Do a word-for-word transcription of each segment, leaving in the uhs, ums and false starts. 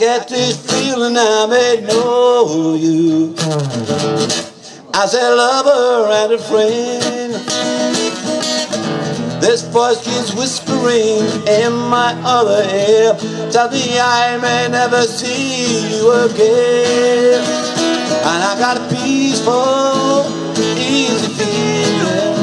get this feeling I may know you as a lover and a friend. This voice keeps whispering in my other ear, tell me I may never see you again. And I got a peaceful, easy feeling,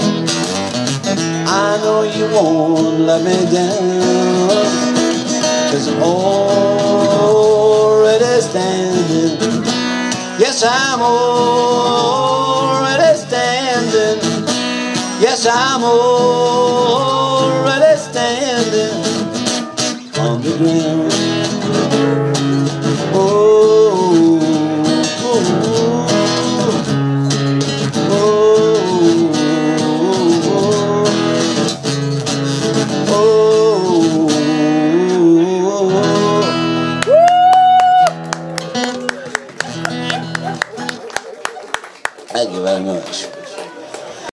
I know you won't let me down, 'cause I'm already standing. Yes, I'm already standing. Yes, I'm already